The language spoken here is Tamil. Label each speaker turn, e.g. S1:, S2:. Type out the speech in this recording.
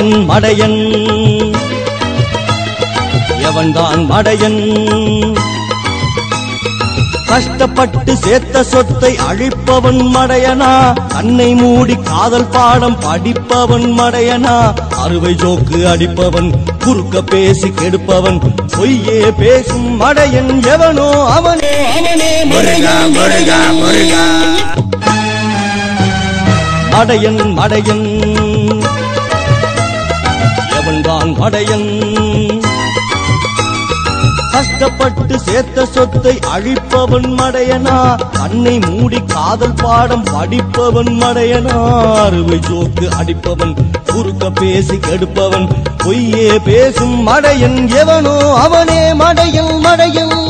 S1: மடையன் மடையன் எவன்தான் மடையன் கஷ்டப்பட்டு சேர்த்த சொத்தை அழிப்பவன் மடையனா கண்ணை மூடி காதல் பாடம் படிப்பவன் மடையனா அறுவை ஜோக்கு அடிப்பவன் குறுக்க பேசி கெடுப்பவன் பொய்யே பேசும் மடையன் எவனோ அவனே மடையன் மடையன் எவன்தான் மடையன் கஷ்டப்பட்டு சேர்த்த சொத்தை அழிப்பவன் மடையனா கண்ணை மூடி காதல் பாடம் படிப்பவன் மடையனா அறுவை ஜோக்கு அடிப்பவன் குறுக்க பேசி கெடுப்பவன் பொய்யே பேசும் மடையன் எவனோ அவனே மடையன் மடையன்